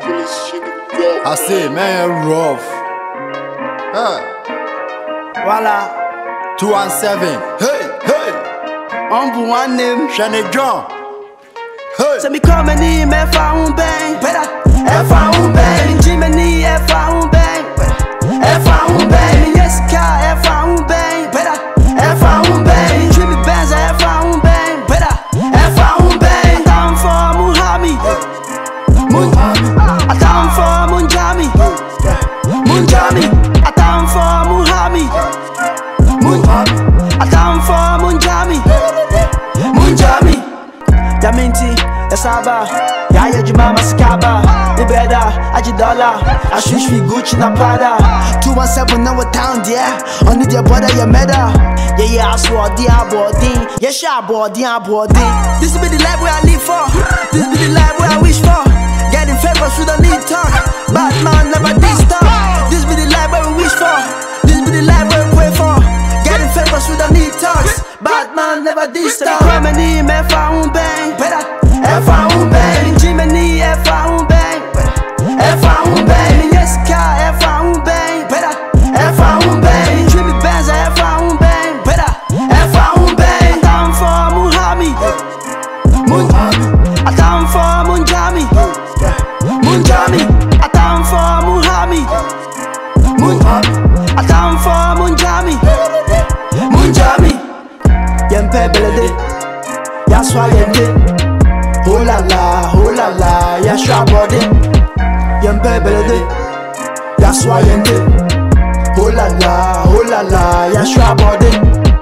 I say, man, rough. Voila. 217. Hey, hey. On one name. Shane John. Hey. Se mi come ni me fa un bem. E fa un bem. Jimmy ni e fa un bem. E fa un bem. Jessica e fa un bem. E fa un bem. Jimmy Benz e fa un bem. E fa un bem. Down for Muhammad. Down for Munjami. Munjami. Down for Muhammad. Down for Munjami. Munjami. Yaminti, Yasaba, Yaya Juma Mascaba, Libeda, Ajidola, I swish me Gucci na Prada. 217 now a town, yeah. Only your brother, your meta. Yeah, I saw the boarding. Yeah, sharp boarding. This be the life where I live for. This be the life where I wish for. Getting favors through the need talk. Batman never did stop. This be the life where we wish for. This be the life where we pray for. Getting favors through the need talks. Batman never did stop. Come ni me fa un bem. E fa un bem. Jimmy ni e fa un bem. E fa un bem. Jessica e fa un bem. E fa un bem. Jimmy Benz e fa un bem. E fa un bem. Down for Muhammad. Down for Munjami. Munjami. Down for Muhammad. Down for Munjami. Munjami. Yempe belede. Yaswa yende. Oh la la, yashwa body. Yempe belede. Yaswa yende. Oh la la, yashwa body.